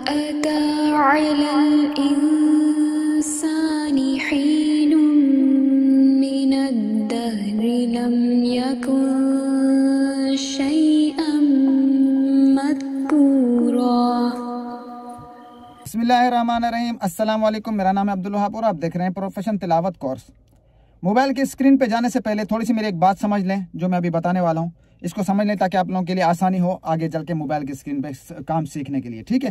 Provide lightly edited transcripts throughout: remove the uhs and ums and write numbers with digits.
أتى على الإنسان حين من الدهر لم يكن شيئا मज़कूरा। बिस्मिल्लाहिर्रहमानिर्रहीम। अस्सलाम वालेकुम। मेरा नाम है अब्दुल वहाब और आप देख रहे हैं प्रोफेशन तिलावत कोर्स। मोबाइल की स्क्रीन पे जाने से पहले थोड़ी सी मेरी एक बात समझ लें जो मैं अभी बताने वाला हूँ। इसको समझ लें ताकि आप लोगों के लिए आसानी हो आगे चल के मोबाइल की स्क्रीन पे काम सीखने के लिए। ठीक है,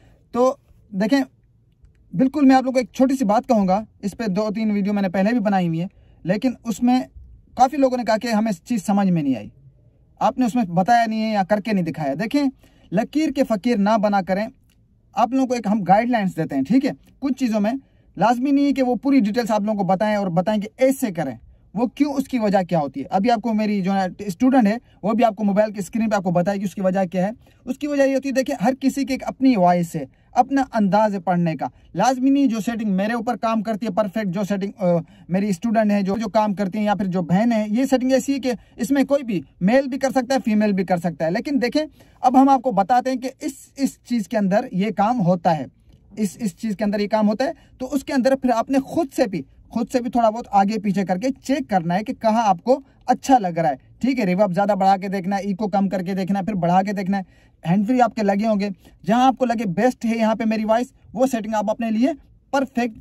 तो देखें, बिल्कुल मैं आप लोगों को एक छोटी सी बात कहूँगा। इस पर 2-3 वीडियो मैंने पहले भी बनाई हुई है, लेकिन उसमें काफ़ी लोगों ने कहा कि हमें चीज़ समझ में नहीं आई, आपने उसमें बताया नहीं है या करके नहीं दिखाया। देखें, लकीर के फ़कीर ना बना करें। आप लोगों को एक हम गाइडलाइंस देते हैं, ठीक है। कुछ चीज़ों में लाजमी नहीं है कि वो पूरी डिटेल्स आप लोगों को बताएं और बताएं कि ऐसे करें, वो क्यों, उसकी वजह क्या होती है। अभी आपको मेरी जो है स्टूडेंट है वो भी आपको मोबाइल की स्क्रीन पे आपको बताएगी उसकी वजह क्या है। उसकी वजह ये होती है, देखिए, हर किसी की एक अपनी वॉइस है, अपना अंदाज है पढ़ने का। लाजमी नहीं जो सेटिंग मेरे ऊपर काम करती है परफेक्ट, जो सेटिंग मेरी स्टूडेंट है जो काम करती है या फिर जो बहन है, ये सेटिंग ऐसी है कि इसमें कोई भी मेल भी कर सकता है, फीमेल भी कर सकता है। लेकिन देखें, अब हम आपको बताते हैं कि इस चीज़ के अंदर ये काम होता है, इस चीज़ के अंदर ये काम होता है। तो उसके अंदर फिर आपने खुद से भी थोड़ा बहुत आगे पीछे करके चेक करना है कि कहाँ आपको अच्छा लग रहा है। ठीक है, रिवर्ब ज़्यादा बढ़ा के देखना है, इको कम करके देखना है, फिर बढ़ा के देखना है। हैंड फ्री आपके लगे होंगे, जहाँ आपको लगे बेस्ट है यहाँ पे मेरी वॉइस, वो सेटिंग आप अपने लिए परफेक्ट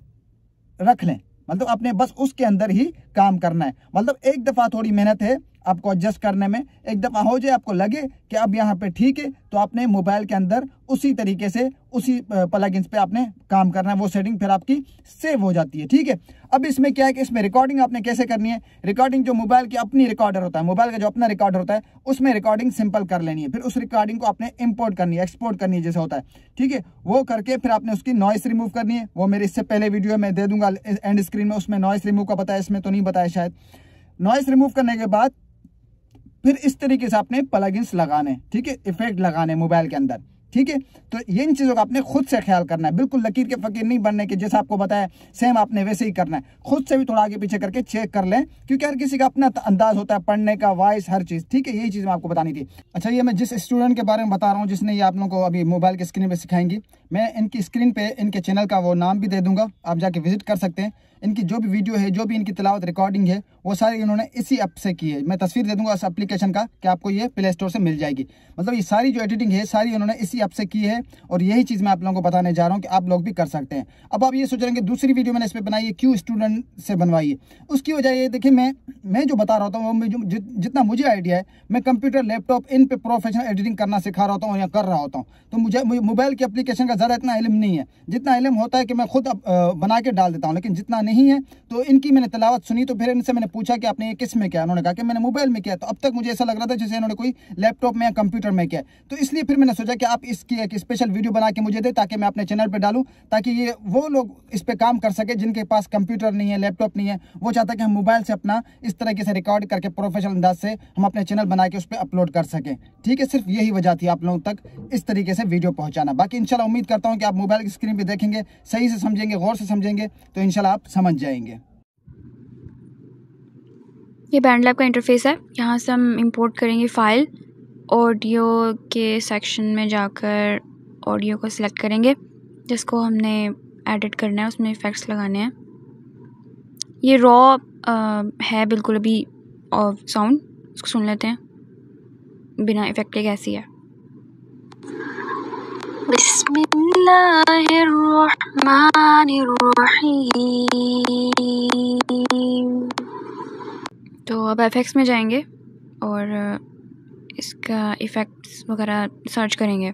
रख लें। मतलब आपने बस उसके अंदर ही काम करना है। मतलब एक दफ़ा थोड़ी मेहनत है आपको एडजस्ट करने में, एक दफ़ा हो जाए, आपको लगे कि अब यहाँ पे ठीक है, तो आपने मोबाइल के अंदर उसी तरीके से उसी प्लगइन्स पे आपने काम करना है। वो सेटिंग फिर आपकी सेव हो जाती है। ठीक है, अब इसमें क्या है कि इसमें रिकॉर्डिंग आपने कैसे करनी है। रिकॉर्डिंग जो मोबाइल की अपनी रिकॉर्डर होता है, मोबाइल का जो अपना रिकॉर्डर होता है, उसमें रिकॉर्डिंग सिंपल कर लेनी है। फिर उस रिकॉर्डिंग को आपने इंपोर्ट करनी है, एक्सपोर्ट करनी है जैसे होता है। ठीक है, वो करके फिर आपने उसकी नॉइस रिमूव करनी है। वो मेरे इससे पहले वीडियो में दे दूंगा एंड स्क्रीन में, उसमें नॉइस रिमूव का बताया, इसमें तो नहीं बताया शायद। नॉइस रिमूव करने के बाद फिर इस तरीके से आपने प्लगइन्स लगाने, ठीक है, इफेक्ट लगाने मोबाइल के अंदर। ठीक है, तो ये इन चीज़ों का आपने खुद से ख्याल करना है। बिल्कुल लकीर के फकीर नहीं बनने के, जैसा आपको बताया सेम आपने वैसे ही करना है। खुद से भी थोड़ा आगे पीछे करके चेक कर लें, क्योंकि हर किसी का अपना अंदाज होता है पढ़ने का, वॉइस, हर चीज़। ठीक है, यही चीज़ मैं आपको बतानी थी। अच्छा, ये मैं जिस स्टूडेंट के बारे में बता रहा हूँ जिसने ये आप लोगों को अभी मोबाइल की स्क्रीन पर सिखाएंगी, मैं इनकी स्क्रीन पर इनके चैनल का वो नाम भी दे दूँगा, आप जाके विजिट कर सकते हैं। इनकी जो भी वीडियो है, जो भी इनकी तिलावत रिकॉर्डिंग है, वो सारी इन्होंने इसी ऐप से की है। मैं तस्वीर दे दूंगा उस एप्लीकेशन का कि आपको ये प्ले स्टोर से मिल जाएगी। मतलब ये सारी जो एडिटिंग है सारी इन्होंने इसी ऐप से की है, और यही चीज़ मैं आप लोगों को बताने जा रहा हूँ कि आप लोग भी कर सकते हैं। अब आप ये सोच रहे हैं कि दूसरी वीडियो मैंने इस पर बनाई है, क्यों स्टूडेंट से बनवाई है। उसकी वजह ये देखिए, मैं जो बता रहा होता हूँ वो जितना मुझे आइडिया है, मैं कंप्यूटर, लैपटॉप, इन पे प्रोफेशनल एडिटिंग करना सिखा रहा होता हूँ या कर रहा होता हूँ। तो मुझे मोबाइल की एप्लीकेशन का ज़्यादा इतना इल्म नहीं है। जितना इल्म होता है कि मैं खुद बना के डाल देता हूँ, लेकिन जितना नहीं है। तो इनकी मैंने तिलावत सुनी, तो फिर इनसे मैंने पूछा कि आपने ये किस में किया। उन्होंने कहा कि मैंने मोबाइल में किया। तो अब तक मुझे ऐसा लग रहा था जैसे इन्होंने कोई लैपटॉप में या कंप्यूटर में किया। तो इसलिए फिर मैंने सोचा कि आप इसकी एक स्पेशल वीडियो बना के मुझे दे, ताकि मैं अपने चैनल पर डालूं, ताकि ये वो लोग इस पर काम कर सके जिनके पास कंप्यूटर नहीं है, लैपटॉप नहीं है। वो चाहता है कि हम मोबाइल से अपना इस तरीके से रिकॉर्ड करके प्रोफेशनल अंदाज से हम अपने चैनल बना के उस पर अपलोड कर सकें। ठीक है, सिर्फ यही वजह थी आप लोगों तक इस तरीके से वीडियो पहुंचाना। बाकी इंशाल्लाह उम्मीद करता हूं कि आप मोबाइल की स्क्रीन पर देखेंगे, सही से समझेंगे, गौर से समझेंगे, तो इंशाल्लाह आप समझ जाएंगे। ये बैंडलैब का इंटरफेस है। यहाँ से हम इंपोर्ट करेंगे फ़ाइल, ऑडियो के सेक्शन में जाकर ऑडियो को सिलेक्ट करेंगे जिसको हमने एडिट करना है, उसमें इफ़ेक्ट्स लगाने हैं। ये रॉ है बिल्कुल अभी साउंड, उसको सुन लेते हैं बिना इफ़ेक्ट के कैसी है। बिस्मिल्लाहिर्रहमानिर्रहीम। तो अब एफएक्स में जाएंगे और इसका इफ़ेक्ट्स वगैरह सर्च करेंगे।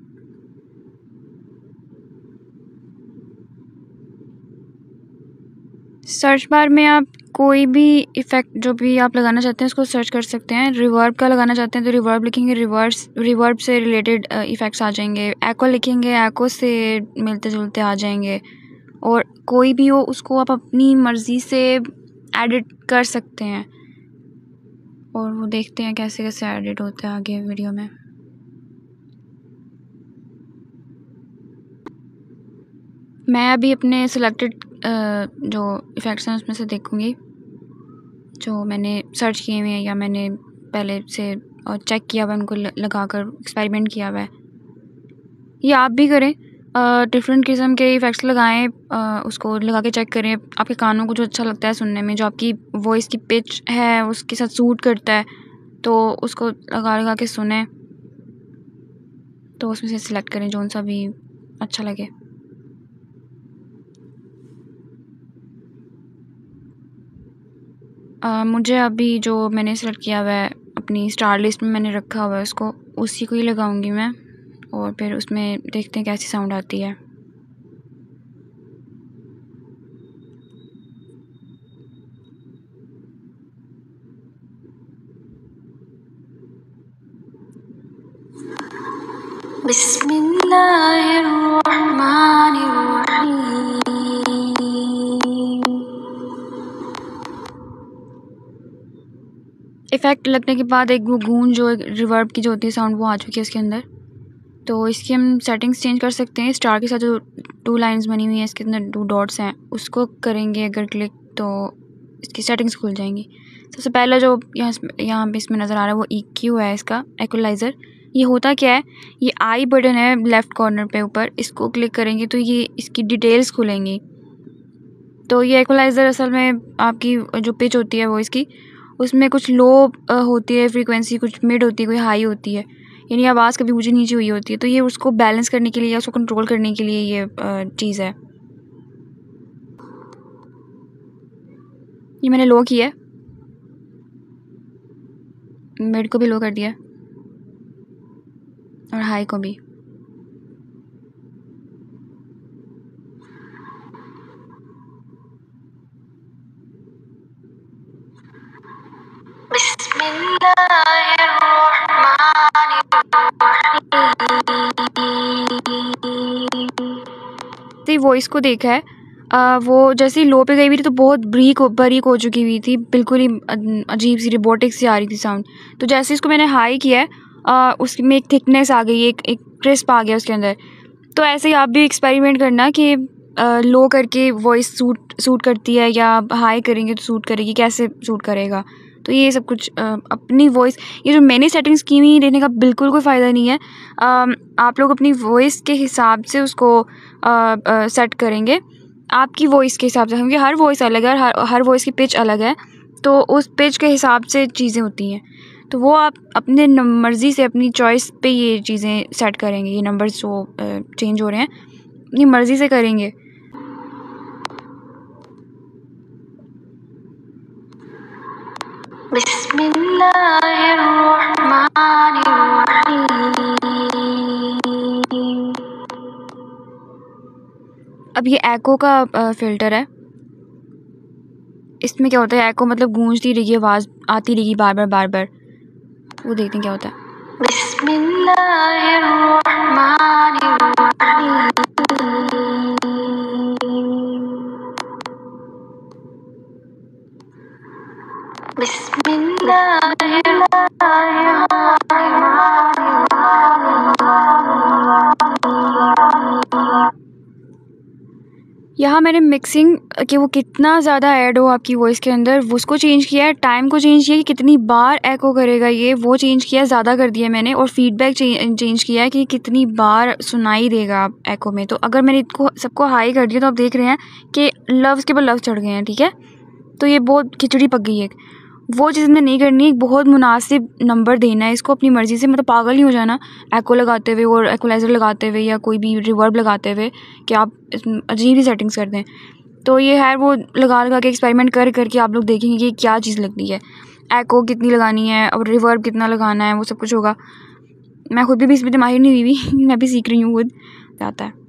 सर्च बार में आप कोई भी इफ़ेक्ट जो भी आप लगाना चाहते हैं उसको सर्च कर सकते हैं। रिवर्ब का लगाना चाहते हैं तो रिवर्ब लिखेंगे, रिवर्ब से रिलेटेड इफ़ेक्ट्स आ जाएंगे। एको लिखेंगे, एको से मिलते जुलते आ जाएंगे। और कोई भी हो उसको आप अपनी मर्ज़ी से एडिट कर सकते हैं, और वो देखते हैं कैसे कैसे एडिट होता है आगे वीडियो में। मैं अभी अपने सिलेक्टेड जो इफ़ेक्ट्स हैं उसमें से देखूँगी जो मैंने सर्च किए हुए हैं या मैंने पहले से चेक किया हुआ है, उनको लगा कर एक्सपेरिमेंट किया हुआ है। ये आप भी करें, डिफरेंट किस्म के इफ़ेक्ट्स लगाएं, उसको लगा के चेक करें आपके कानों को जो अच्छा लगता है सुनने में, जो आपकी वॉइस की पिच है उसके साथ सूट करता है, तो उसको लगा लगा के सुने। तो उसमें से सिलेक्ट करें जो सा भी अच्छा लगे। मुझे अभी जो मैंने सेलेक्ट किया हुआ है अपनी स्टार लिस्ट में मैंने रखा हुआ है उसको, उसी को ही लगाऊंगी मैं, और फिर उसमें देखते हैं कैसी साउंड आती है। इफ़ेक्ट लगने के बाद एक वो गूंज जो एक रिवर्ब की जो होती है साउंड वो आ चुकी है इसके अंदर। तो इसकी हम सेटिंग्स चेंज कर सकते हैं। स्टार के साथ जो 2 लाइंस बनी हुई हैं इसके अंदर 2 डॉट्स हैं, उसको करेंगे अगर क्लिक तो इसकी सेटिंग्स खुल जाएंगी। सबसे पहला जो यहाँ पे इसमें नज़र आ रहा है वो EQ है इसका, इक्वलाइज़र। ये होता क्या है, ये आई बटन है लेफ़्ट कॉर्नर पे ऊपर, इसको क्लिक करेंगे तो ये इसकी डिटेल्स खुलेंगी। तो ये इक्वलाइज़र असल में आपकी जो पिच होती है वो इसकी, उसमें कुछ लो होती है फ्रीक्वेंसी, कुछ मिड होती है, कोई हाई होती है, यानी आवाज़ कभी ऊँची नीचे हुई होती है। तो ये उसको बैलेंस करने के लिए या उसको कंट्रोल करने के लिए ये चीज़ है। ये मैंने लो किया है, मिड को भी लो कर दिया और हाई को भी। वॉइस को देखा है, वो जैसे ही लो पे गई हुई थी तो बहुत बारीक हो चुकी हुई थी, बिल्कुल ही अजीब सी रोबोटिक सी आ रही थी साउंड। तो जैसे इसको मैंने हाई किया है उसमें एक थिकनेस आ गई, एक क्रिस्प आ गया उसके अंदर। तो ऐसे ही आप भी एक्सपेरिमेंट करना कि लो करके वॉइस सूट करती है या हाई करेंगे तो सूट करेगी, कैसे सूट करेगा। तो ये सब कुछ अपनी वॉइस, ये जो मैंने सेटिंग्स की हुई देने का बिल्कुल कोई फ़ायदा नहीं है। आप लोग अपनी वॉइस के हिसाब से उसको सेट करेंगे, आपकी वॉइस के हिसाब से, क्योंकि हर वॉइस अलग है, हर वॉइस की पिच अलग है, तो उस पिच के हिसाब से चीज़ें होती हैं। तो वो आप अपने मर्ज़ी से अपनी चॉइस पे ये चीज़ें सेट करेंगे। ये नंबर्स जो चेंज हो रहे हैं अपनी मर्ज़ी से करेंगे। अब ये एको का फ़िल्टर है। इसमें क्या होता है, एको मतलब गूंजती रहेगी, आवाज़ आती रहेगी बार बार। वो देखते हैं क्या होता है। यहाँ मैंने मिक्सिंग कि वो कितना ज़्यादा ऐड हो आपकी वॉइस के अंदर वो उसको चेंज किया है। टाइम को चेंज किया कि कितनी बार एको करेगा ये, वो चेंज किया, ज़्यादा कर दिया मैंने। और फीडबैक चेंज किया है कि कितनी बार सुनाई देगा एको में। तो अगर मैंने इसको सबको हाई कर दिया तो आप देख रहे हैं कि लफ्ज़ के ऊपर लफ्ज़ चढ़ गए हैं, ठीक है। तो ये बहुत खिचड़ी पक गई है। वो चीज़ में नहीं करनी है, बहुत मुनासिब नंबर देना है इसको अपनी मर्ज़ी से। मतलब पागल नहीं हो जाना एको लगाते हुए और इक्वलाइज़र लगाते हुए या कोई भी रिवर्ब लगाते हुए कि आप अजीब ही सेटिंग्स कर दें। तो ये है वो लगा के एक्सपेरिमेंट करके आप लोग देखेंगे कि क्या चीज़ लगती है, एको कितनी लगानी है और रिवर्ब कितना लगाना है, वो सब कुछ होगा। मैं खुद भी इसमें माहिर नहीं हुई भी मैं भी सीख रही हूँ, खुद आता है।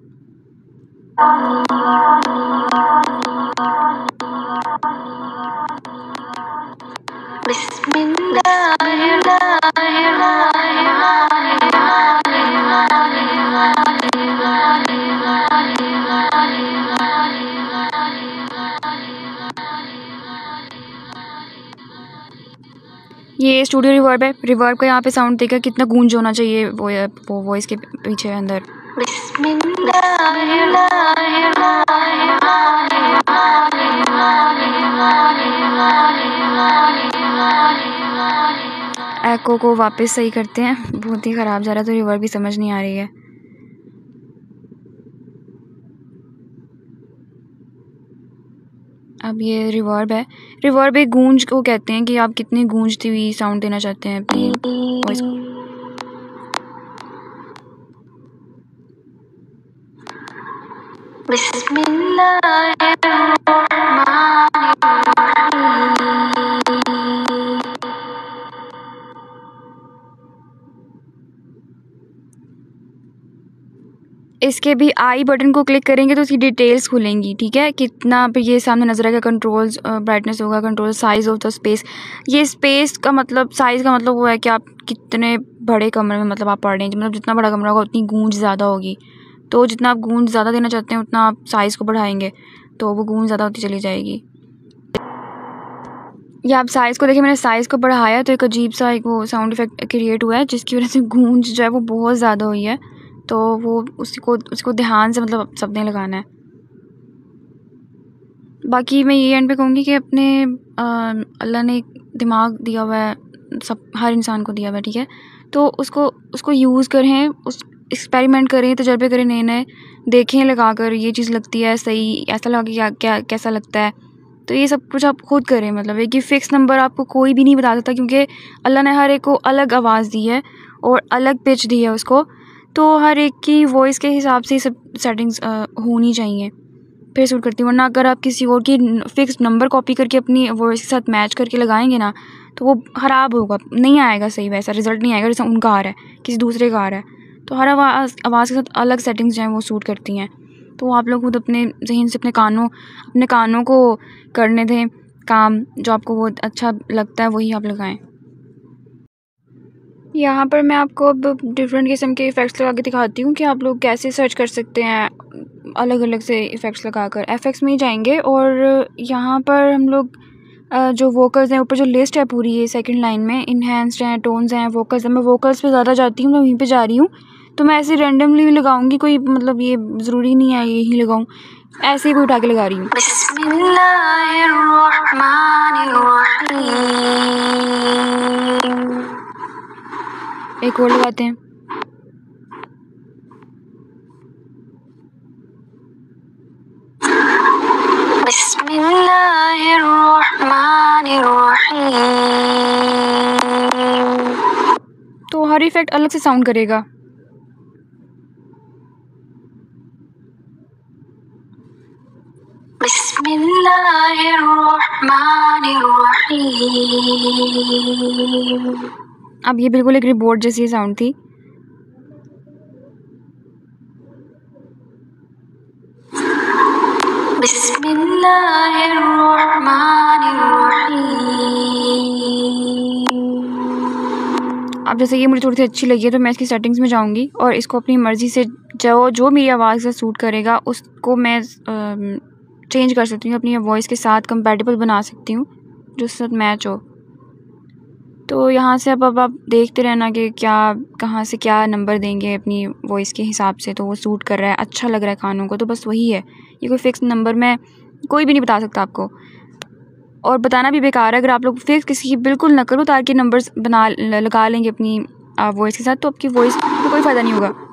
ये स्टूडियो रिवर्ब है। रिवर्ब का यहाँ पे साउंड देखा कितना गूंज होना चाहिए वो वॉइस के पीछे अंदर। एको को वापस सही करते हैं, बहुत ही ख़राब जा रहा है तो रिवर्ब भी समझ नहीं आ रही है। अब ये रिवर्ब है। रिवर्ब एक गूंज को कहते हैं कि आप कितनी गूंजती हुई साउंड देना चाहते हैं अपनी वॉइस को। इसके भी आई बटन को क्लिक करेंगे तो उसकी डिटेल्स खुलेंगी, ठीक है। कितना पे ये सामने नजर आएगा, कंट्रोल्स ब्राइटनेस होगा, control size of the space. ये स्पेस का मतलब, साइज़ का मतलब वो है कि आप कितने बड़े कमरे में मतलब आप पढ़ रहे हैं। मतलब जितना बड़ा कमरा होगा उतनी गूंज ज़्यादा होगी। तो जितना आप गूंज ज़्यादा देना चाहते हैं उतना आप साइज़ को बढ़ाएंगे तो वो गूंज ज़्यादा होती चली जाएगी। या आप साइज़ को देखिए, मैंने साइज़ को बढ़ाया तो एक अजीब सा एक वो साउंड इफेक्ट क्रिएट हुआ है जिसकी वजह से गूंज जो है वो बहुत ज़्यादा हुई है। तो वो उसको ध्यान से मतलब सबने लगाना है। बाकी मैं ये एंड पे कहूँगी कि अपने अल्लाह ने दिमाग दिया हुआ है, सब हर इंसान को दिया हुआ है, ठीक है। तो उसको यूज़ करें, उस एक्सपेरिमेंट करें, तजर्बे करें नए नए, देखें लगा कर ये चीज़ लगती है सही, ऐसा लगा कि क्या कैसा लगता है। तो ये सब कुछ आप खुद करें। मतलब एक ही फ़िक्स नंबर आपको कोई भी नहीं बता सकता क्योंकि अल्लाह ने हर एक को अलग आवाज़ दी है और अलग पिच दी है उसको। तो हर एक की वॉइस के हिसाब से सब सेटिंग्स होनी चाहिए, फिर सूट करती है। वरना अगर आप किसी और की फ़िक्स नंबर कॉपी करके अपनी वॉइस के साथ मैच करके लगाएंगे ना तो वो ख़राब होगा, नहीं आएगा सही, वैसा रिज़ल्ट नहीं आएगा जैसा उनका आ रहा है, किसी दूसरे का आ रहा है। तो हर आवाज़ के साथ अलग सेटिंग्स जो हैं वो सूट करती हैं। तो आप लोग खुद अपने ज़हन से अपने कानों को करने दें काम, जो आपको वो अच्छा लगता है वही आप लगाएं। यहाँ पर मैं आपको अब डिफरेंट किस्म के इफ़ेक्ट्स लगा के दिखाती हूँ कि आप लोग कैसे सर्च कर सकते हैं अलग अलग से इफ़ेक्ट्स लगाकर। एफएक्स में ही जाएंगे और यहाँ पर हम लोग जो वोकल्स हैं, ऊपर जो लिस्ट है पूरी ये सेकंड लाइन में इन्हेंस्ड हैं, टोन्स हैं, वोकल्स हैं। मैं वोकल्स पे ज़्यादा जाती हूँ, मैं वहीं पे जा रही हूँ। तो मैं ऐसे रैंडमली लगाऊंगी, कोई मतलब ये ज़रूरी नहीं है यही लगाऊं, ऐसे ही कोई उठा के लगा रही हूँ। एक और लगाते हैं। तो हर इफेक्ट अलग से साउंड करेगा। अब ये बिल्कुल एक रीबोर्ड जैसी साउंड थी। अब जैसे ये मुझे थोड़ी सी अच्छी लगी है तो मैं इसकी सेटिंग्स में जाऊंगी और इसको अपनी मर्ज़ी से जो मेरी आवाज़ से सूट करेगा उसको मैं चेंज कर सकती हूँ, अपनी वॉइस के साथ कंपैटिबल बना सकती हूँ जो उसके साथ मैच हो। तो यहाँ से अब आप देखते रहना कि कहाँ से क्या नंबर देंगे अपनी वॉइस के हिसाब से, तो वो सूट कर रहा है, अच्छा लग रहा है कानों को, तो बस वही है। ये कोई फ़िक्स नंबर मैं कोई भी नहीं बता सकता आपको, और बताना भी बेकार है। अगर आप लोग फिक्स किसी की बिल्कुल न करो ताकि नंबर्स लगा लेंगे अपनी वॉइस के साथ, तो आपकी वॉइस को कोई फ़ायदा नहीं होगा।